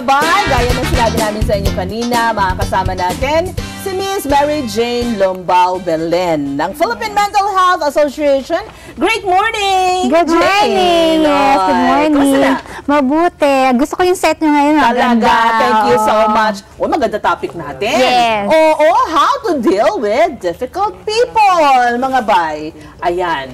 bahay, gaya ng sinabi namin sa inyo kanina, makakasama natin si Ms.Mary Lumbao Belen ng Philippine Mental Health Association. Great morning! Good morning! Yes, good morning. Mabuti. Gusto ko yung set nyo ngayon. Talaga, thank you so much. O, maganda topic natin. Yes. Oo, how to deal with difficult people, mga bay. Ayan.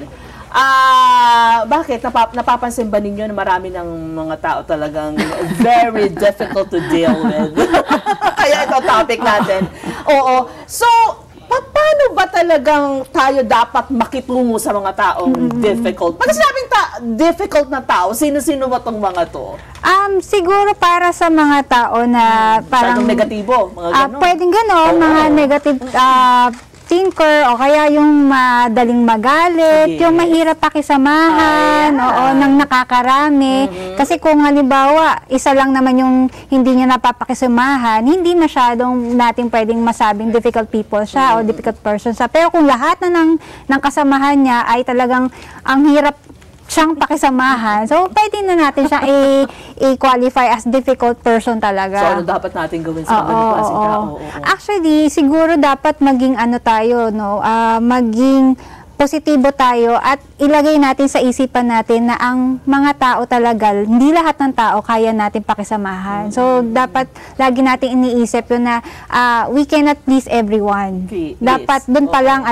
Bakit? Napapansin ba ninyo na marami ng mga tao talagang very difficult to deal with? Kaya ito topic natin. Oo. So, paano ba talagang tayo dapat makitungo sa mga taong difficult? Pag sinabing difficult na tao, sino-sino ba itong mga to? Siguro para sa mga tao na parang negatibo, mga ganon. Pwedeng ganon, mga negative thinker o kaya yung madaling magalit, yung mahirap pakisamahan, nang nakakarami. Kasi kung halimbawa, isa lang naman yung hindi niya napapakisamahan, hindi masyadong natin pwedeng masabing difficult people siya o difficult person siya. Pero kung lahat na ng kasamahan niya ay talagang ang hirap siyang pakisamahan, so pwede na natin siya i-qualify as difficult person talaga. So ano dapat natin gawin sa mga klaseng tao? Actually, siguro dapat maging tayo, maging positibo tayo at ilagay natin sa isipan natin na ang mga tao talaga, hindi lahat ng tao kaya natin pakisamahan. So dapat lagi natin iniisip yun na we cannot please everyone. Dapat doon pa lang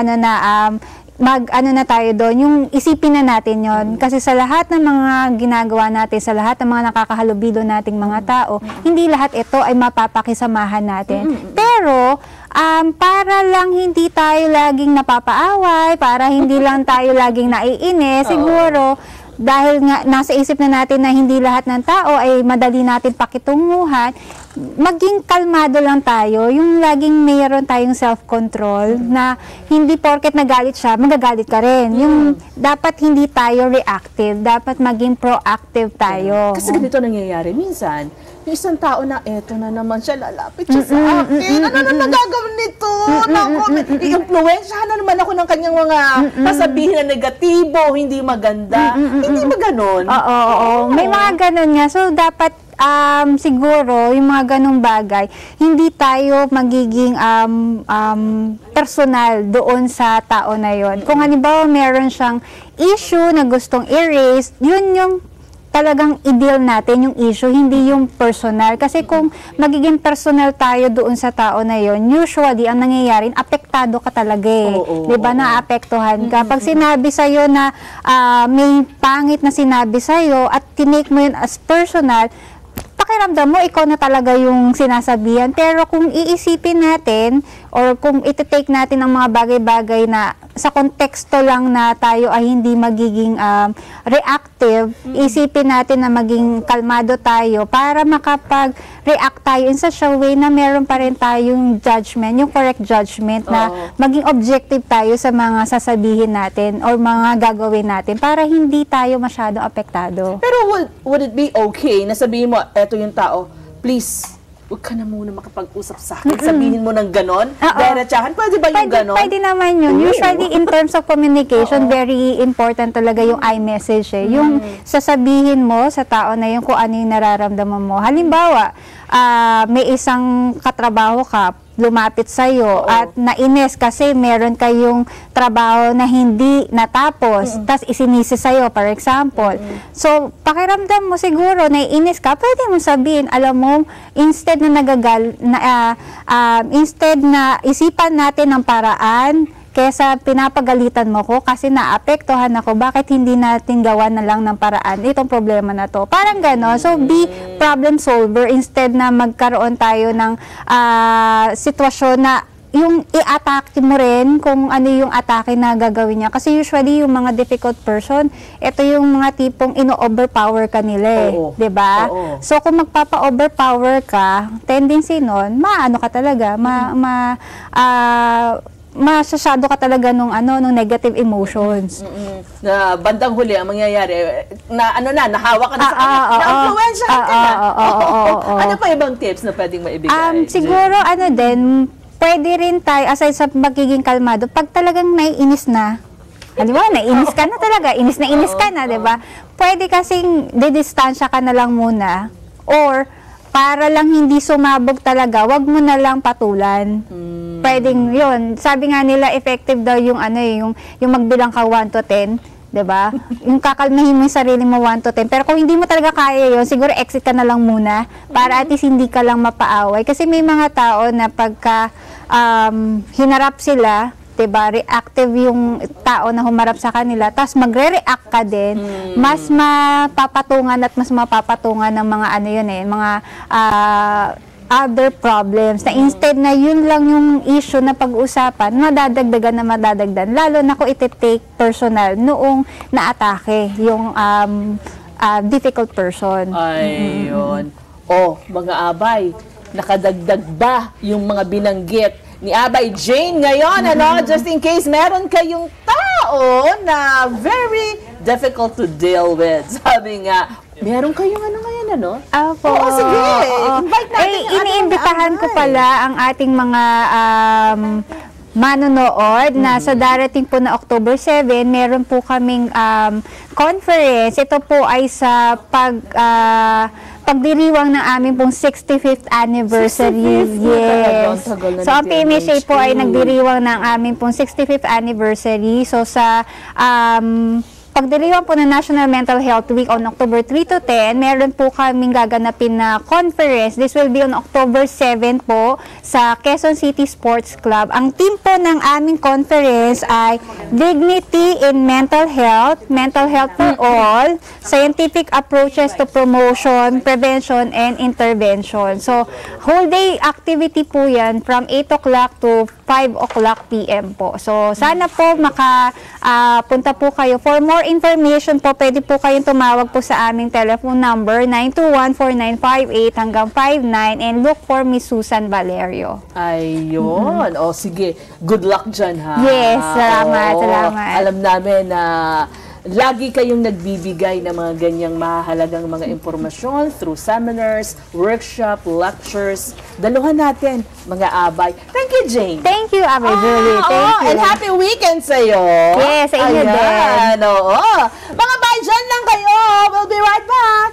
na tayo doon, yung isipin na natin yon. Kasi sa lahat ng mga ginagawa natin, sa lahat ng mga nakakahalubilo nating mga tao, hindi lahat ito ay mapapakisamahan natin. Pero, para lang hindi tayo laging napapaaway, para hindi lang tayo laging naiinis, siguro, dahil nga nasa isip na natin na hindi lahat ng tao ay madali natin pakitunguhan, maging kalmado lang tayo, yung laging mayroon tayong self-control na hindi porket nagalit siya, magagalit ka rin. Yung dapat hindi tayo reactive, dapat maging proactive tayo. Kasi ganito nangyayari minsan, yung isang tao na eto na naman siya, lalapit siya sa akin. Ano na nagagawin nito? I-influensyahan na naman ako ng kanyang mga pasabihin na negatibo, hindi maganda. Hindi ba ganon? Oo. May mga ganon nga. So, dapat siguro, yung mga ganong bagay, hindi tayo magiging personal doon sa tao na yon. Kung halimbawa meron siyang issue na gustong erase, yun yung talagang i-deal natin yung issue, hindi yung personal. Kasi kung magiging personal tayo doon sa tao na yon, usually, ang nangyayari, apektado ka talaga eh. Diba? Naapektuhan ka. Pag sinabi sa'yo na may pangit na sinabi sa'yo at tinake mo yun as personal, pakiramdam mo, ikaw na talaga yung sinasabihan. Pero kung iisipin natin, or kung iti-take natin ang mga bagay-bagay na sa konteksto lang na tayo ay hindi magiging reactive, isipin natin na maging kalmado tayo para makapag-react tayo in such a way na meron pa rin tayong judgment, yung correct judgment na maging objective tayo sa mga sasabihin natin or mga gagawin natin para hindi tayo masyado apektado. Pero would it be okay na sabihin mo, eto yung tao, please, huwag ka na muna makapag-usap sa akin. Sabihin mo ng ganon. Diretsahan. Pwede ba yung ganon? Pwede naman yun. Usually, in terms of communication, very important talaga yung I-message eh. Yung sasabihin mo sa tao na yun kung ano yung nararamdaman mo. Halimbawa, may isang katrabaho ka, lumapit sa'yo at nainis kasi meron kayong trabaho na hindi natapos, tas isinisi sa'yo, for example. So, pakiramdam mo siguro, naiinis ka, pwede mo sabihin, alam mo, instead na isipan natin ng paraan, kesa pinapagalitan mo ko kasi naapektuhan ako, bakit hindi natin gawa na lang ng paraan itong problema na to? Parang gano'n. So, be problem solver instead na magkaroon tayo ng sitwasyon na yung i-atake mo rin kung ano yung atake na gagawin niya. Kasi usually, yung mga difficult person, ito yung mga tipong ino-overpower ka nila eh. Diba? So, kung magpapa-overpower ka, tendency nun, maano ka talaga, masyado ka talaga nung negative emotions. Na bandang huli ang mangyayari nahawa ka na sa kanya, na-influensyahan ka na. Ano pa ibang tips na pwedeng maibigay? Siguro din, pwede rin tayo, aside sa magiging kalmado, pag talagang naiinis na, halimbawa, naiinis ka na talaga, inis ka na, diba? Pwede kasing didistansya ka na lang muna, or para lang hindi sumabog talaga, wag mo na lang patulan. Pwedeng yun. Sabi nga nila, effective daw yung yung magbilang ka 1 to 10. 'Di ba? Yung kakalmahin mo yung sarili mo 1 to 10. Pero kung hindi mo talaga kaya yun, siguro exit ka na lang muna para at least hindi ka lang mapaaway. Kasi may mga tao na pagka hinarap sila, 'di ba, reactive yung tao na humarap sa kanila, tapos magre-react ka din, mas mapapatungan at mas mapapatungan ng mga mga other problems, na instead na yun lang yung issue na pag-usapan, madadagdagan, lalo na kung iti-take personal noong naatake yung difficult person. Ayun. Oh, mga abay, nakadagdag ba yung mga binanggit ni Abay Jane ngayon, just in case meron kayong tao na very difficult to deal with. Sabi nga, meron kayong ngayon, Opo. Oo, sige. Invite natin iniimbitahan ko pala ang ating mga manonood na sa darating po na October 7, meron po kaming conference. Ito po ay sa pagdiriwang ng aming pong 65th anniversary. 65th? Yes. So, ang PMSA po ay nagdiriwang ng aming pong 65th anniversary. So, sa pagdiriwang po ng National Mental Health Week on October 3 to 10, meron po kaming gaganapin na conference. This will be on October 7 po sa Quezon City Sports Club. Ang team po ng aming conference ay Dignity in Mental Health for All, Scientific Approaches to Promotion, Prevention, and Intervention. So, whole day activity po yan from 8 o'clock to 5 o'clock p.m. po. So, sana po makapunta po kayo. For more information po, pwede po kayong tumawag po sa aming telephone number 921-4958 hanggang 59 and look for Miss Susan Valerio. Ayun. O sige, good luck dyan ha. Yes, salamat. Alam namin na lagi kayong nagbibigay ng mga ganyang mahalagang mga impormasyon through seminars, workshop, lectures. Daluhan natin, mga abay. Thank you, Jane. Thank you, Abay Julie. Thank you. And happy weekend sa'yo. Yes, sa inyo din. Oo. Mga abay, dyan lang kayo. We'll be right back.